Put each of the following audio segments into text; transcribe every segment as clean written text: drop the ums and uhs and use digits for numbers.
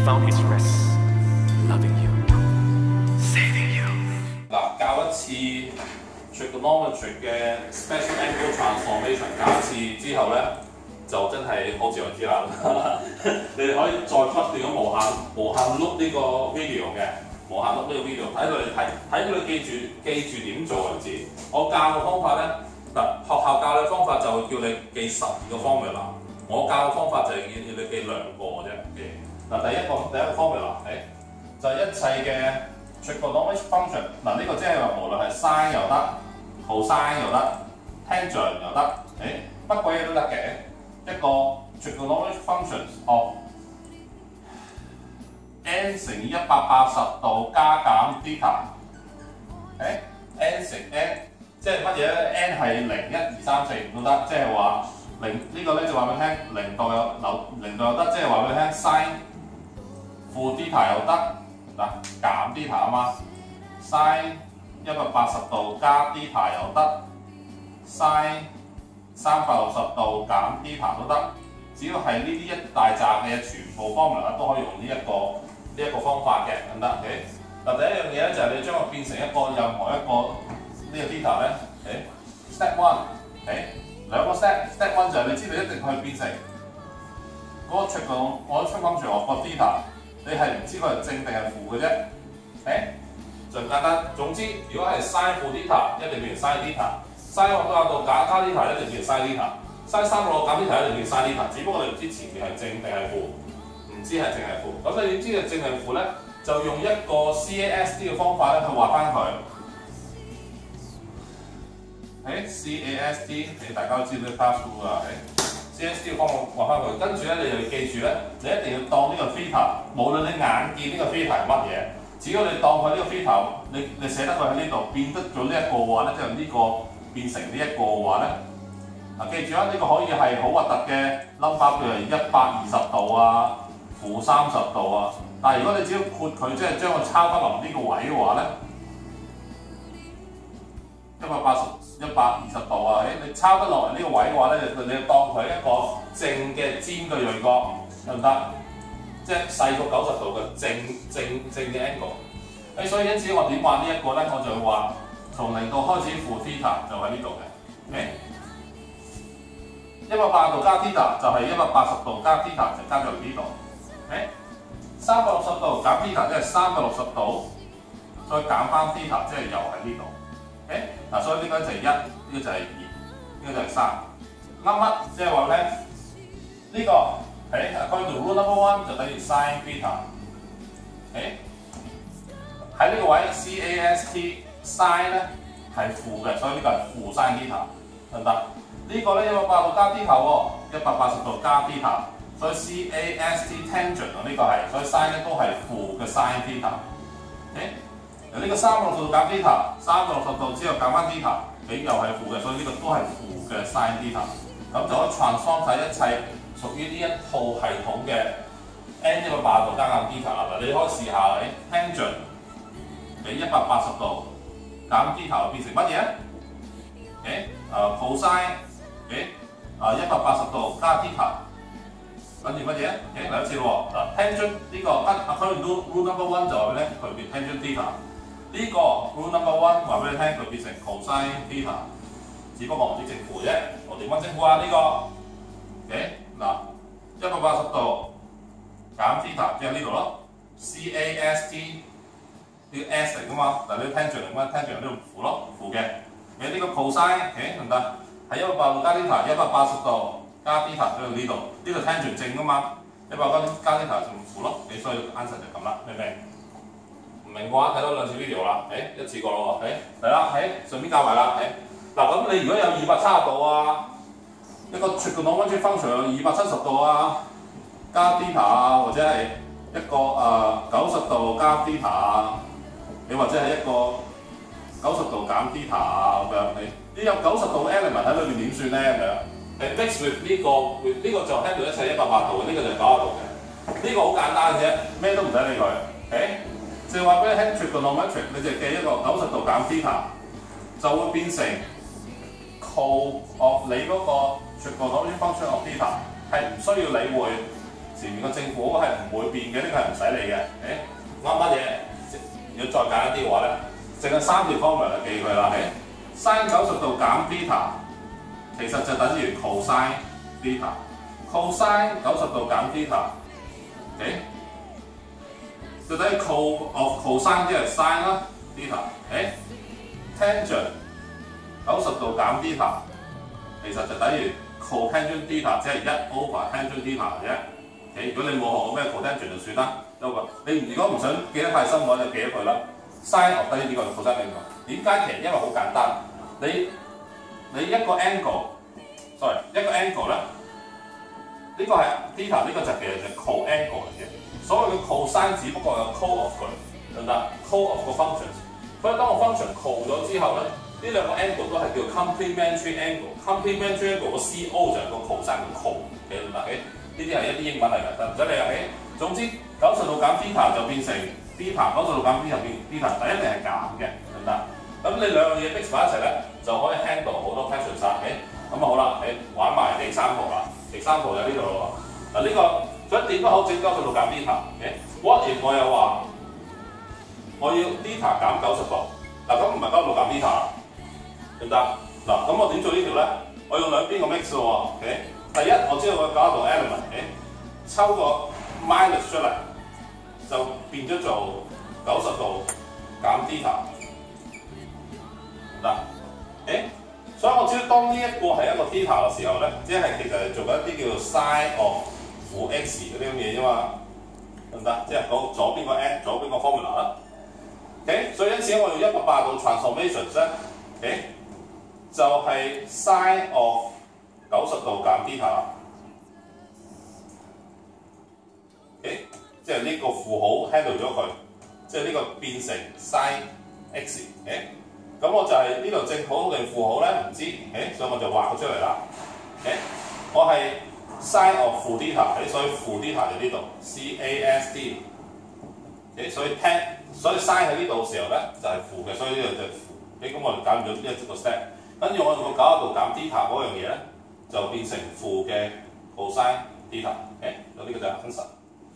found his rest, loving you, saving you。 嗱，教一次 trigonometry 嘅 special angle transformation， 教一次之後咧，就真係好自為之啦。你哋可以再不斷咁無限碌呢個 video 嘅，無限碌呢個 video， 睇到你記住點做為止。我教嘅方法咧，嗱學校教嘅方法就叫你記12個 formula， 我教嘅方法就係要你記2個嘅啫。嗱第一個 formula， 就係一切嘅 trigonometric function。嗱呢個即係話無論係 sin 又得 ，cosine 又得 ，tangent 又得，乜鬼嘢都得嘅。一個 trigonometric functions of n 乘以180度加減 θ，n 乘 n 即係乜嘢咧 ？n 係0、1、2、3、4、5都得，即係話0呢個咧就話俾你聽0度又得，即係話俾你聽 sin 負 θ 又得，嗱減 θ 啊嘛 ，sin 180度加 θ 又得 ，sin 360度減 θ 都得，只要係呢啲一大紮嘅全部 formula 都可以用呢一個方法嘅，咁得。嗱第一樣嘢咧就係你將佢變成一個任何一個呢個 θ 咧，step one， 兩個 step one 就係你知道一定去變成嗰個我出講住我個 θ， 你係唔知佢係正定係負嘅啫，就簡單。總之如果係 sin 負 θ 一定變成 sin θ。sin 180度加 θ 一定變成 sin θ，sin 360度減 θ 一定變成 sin θ，只不過你唔知前面係正定係負，唔知係正係負。咁你點知係正係負咧？就用一個 CAST 嘅方法咧去畫翻佢。CAST 大家都知道 pass through 啊，CAST 嘅方法畫翻佢，跟住咧你就要記住咧，你一定要當呢個 θ， 無論你眼見呢個 θ 係乜嘢，只要你當佢呢個 θ， 你寫得佢喺呢度變得咗呢一個嘅話咧，即係呢個。變成呢一個嘅話咧，記住啊，呢個可以係好核突嘅 number， 譬如120度啊、-30度啊。但係如果你只要括佢，即係將佢抄翻落呢個位嘅話咧，120度啊，你抄得落嚟呢個位嘅話咧，你就當佢一個正嘅尖嘅鋭角，得唔得？即係細過90度嘅正嘅 angle。所以因此我點畫呢一個咧，我就會話。從0度開始負 θ 就喺呢度嘅，180度加 θ 就係180度加 θ 就加咗嚟呢度，360度減 θ 即係360度，再減翻 θ 即係又喺呢度，嗱所以呢個就係1，呢個就係2，呢個就係3，乜即係話咧呢個according to rule number 1就等於 sin θ，喺呢個位 CAST。sin 咧係負嘅，所以呢個係負 sin θ， 得唔得？呢個咧180度加 θ 喎，180度加 θ， 所以 CAST tangent 呢個係，所以 sin 咧都係負嘅 sin θ。由呢個360度減 θ，360度之後減翻 θ， 又係負嘅，所以呢個都係負嘅 sin θ。咁就可以 transform 晒一切屬於呢一套系統嘅 n 180度加減 θ 啦。嗱，你可以試下tangent 俾180度。減 θ 變成乜嘢？cosine 180度加 θ， 跟住乜嘢？嚟一次咯喎。嗱 tangent 呢個according to rule number 1就話俾你聽，佢變 tangent θ。呢個 rule number 1話俾你聽，佢變成 cosine θ。只不過唔知正負啫。我點樣正負啊？呢個嗱180度減 θ 即係呢度咯 ，CAST。呢個 S 嚟噶嘛，但係你 tangent 嚟嘛 ，tangent 呢度負咯，負嘅。呢個 cosine， 得唔得？係180度加 θ，180度加 θ 喺呢度，呢度 tangent 正噶嘛，180度加 θ 就負咯。所以 answer 就咁啦，明唔明？唔明嘅話睇多2次 video 啦，一次過咯喎，嚟啦，順便教埋啦，嗱咁你如果有270度啊，一個 trigonometric function 有270度啊，加 θ 啊，或者係一個90度加 θ 啊。你或者係一個90度減 θ 啊咁樣，你有90度 element 喺裏面點算咧咁樣？mix with 呢個就 handle 一切180度嘅，呢個就係90度嘅。呢個好簡單嘅啫，咩都唔使理佢。就係話俾你聽 trigonometric， 你就記一個90度減 θ， 就會變成 co of 你嗰個 trigonometric function of θ， 係唔需要理會前面個正負號係唔會變嘅，呢個係唔使理嘅。啱乜嘢？如果再簡單啲嘅話咧，淨係三條方面就記佢啦。sin 90度減 θ 其實就等於 cosine θ。cosine 90度減 θ， 就等於 cosine 即係 sin 啦 θ。tangent 90度減 θ， 其實就等於 cotangent θ， 即係1 over tangent θ 嘅啫。如果你冇學過咩 cotangent 就算啦，你如果唔想記得太深嘅話，就記咗佢啦。sin 學低呢個 cosine 呢個，點解？其實因為好簡單，你一個 angle，sorry 一個 angle 咧，呢個係 θ， 呢個就其實就 co-angle 嚟嘅。所謂嘅 cosine 只不過係 co of 佢，得唔得 ？co of 個 functions。所以當個 function co 咗之後咧，呢兩個 angle 都係叫 complementary angle。complementary angle 個 co 就係個 cosine 嘅 co， 記得唔得？呢啲係一啲英文嚟㗎，唔使理啊。總之90度減 θ 就變成 θ，90度減 θ 變 θ， 但一定係減嘅，得唔得？咁你兩樣嘢 mix 埋一齊咧，就可以 handle 好多 function 曬。咁好啦，玩埋第三步啦。第三步就喺呢度咯。嗱呢個想點都好，整90度減 θ。What if 我又話我要 θ 減90度？嗱咁唔係90度減 θ， 得唔得？嗱咁我點做呢條咧？我用兩邊個 mix 咯喎。第一我知道個90度 element， 抽個 minus 出嚟，就變咗做90度減 θ， 得？所以我知道當呢一個係一個 θ 嘅時候咧，即係其實係做緊一啲叫做 sin of 負 x 嗰啲咁嘢啫嘛，得唔得？即係講左邊個 n， 左邊個 formula 啦。所以因此我用180度 transformations 咧，就係 sin of 90度減 θ， 即係呢個負號 handle 咗佢，即係呢個變成 sin x，咁我就係呢度正號定負號咧唔知，所以我就畫佢出嚟啦。我係 sin of 負 θ， 所以負 θ 就呢度 cast，所以 sin 喺呢度嘅時候咧就係負嘅，所以呢度就係負。咁我哋搞完咗呢一個 step， 跟住我用個90度減 θ 嗰樣嘢咧，就變成負嘅 cosine θ， 咁呢個就係 answer，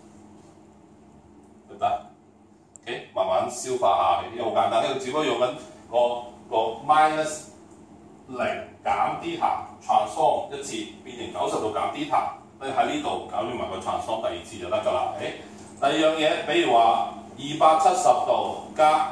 得唔得？慢慢消化下，呢啲好簡單，呢個只不過用緊個 minus 0減 θ transform 一次變成90度減 θ， 你喺呢度搞掂埋個 transform 第二次就得㗎啦。第二樣嘢，比如話270度加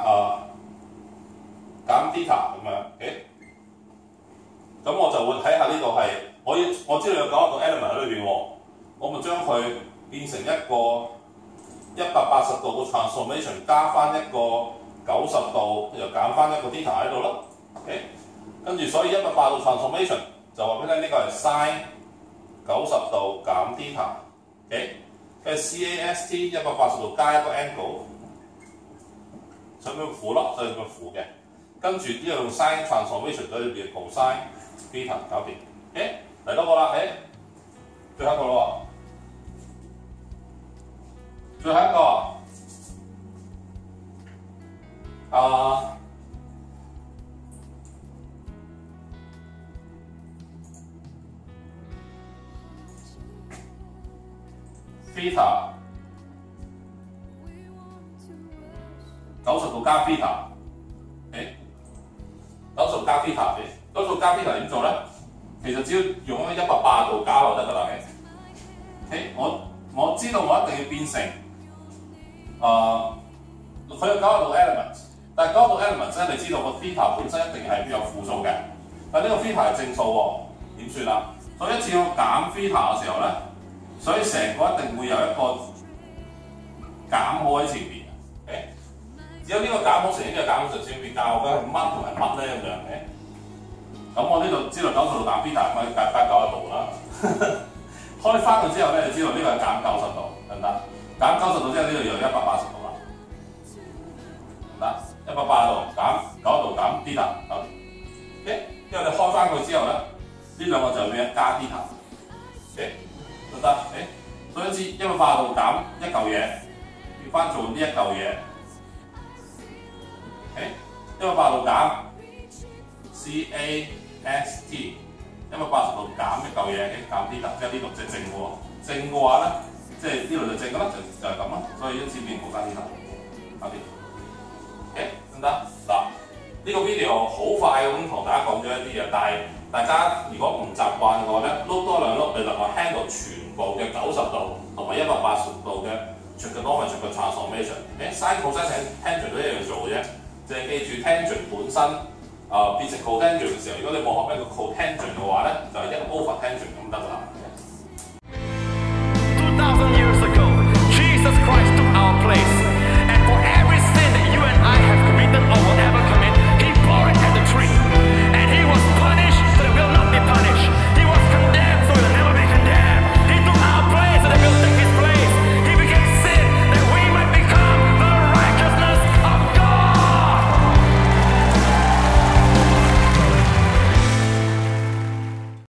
減 θ 咁樣，咁我就會睇下呢度係我知道有90度 element 喺裏邊喎，我咪將佢變成一個180度嘅 transformation， 加翻一個90度，又減翻一個 θ 喺度咯。跟住所以180度 transformation 就話俾你聽，呢個係 sin 90度減 θ，跟住 cast 180度加一個 angle， 所以咪負咯，所以咪負嘅。跟住呢度用 sin transformation 所以變 cosine θ 搞掂。嚟多個啦，最後一個咯喎，最後一個θ 90度加 θ， 90度加 θ， 90度加 θ 點做咧？其實只要用一個180度加就得㗎啦。我知道我一定要變成佢有90度 element， 但係90度 element 咧，你知道個 θ 本身一定係有負數嘅，但係呢個 θ 係正數喎，點算啊？所以一次要減 θ 嘅時候咧，所以成個一定會有一個減號喺前邊。只有呢個減號成呢個減號就先變教嘅乜同埋乜咧咁樣。咁我呢度知道90度減 θ， 咁咪加90度啦。開翻佢之後咧，就知道呢個係減90度，得唔得？減90度之後呢度又180度啦，得180度減90度減 θ， 好。因為你開翻佢之後咧，呢兩個就變加 θ， 得唔得？所以一次180度減一嚿嘢，要翻做呢一嚿嘢。180度減 cast， 180度減一嚿嘢，減 θ， 即係呢度即係正喎。正嘅話咧， 即係呢類就正㗎啦，就係咁啦。所以因此變 cos theta。搞掂。OK，得唔得？嗱，呢個 video 好快咁同大家講咗一啲嘢，但係大家如果唔習慣嘅話咧，碌多兩碌，你能夠 handle 全部嘅90度同埋180度嘅 trigonometry 嘅 transformation。sin cosine tangent 都一樣做嘅啫，淨係記住 tangent 本身變成 cotangent 嘅時候，如果你冇學咩叫 cotangent 嘅話咧，就係1 over tangent 咁得㗎啦。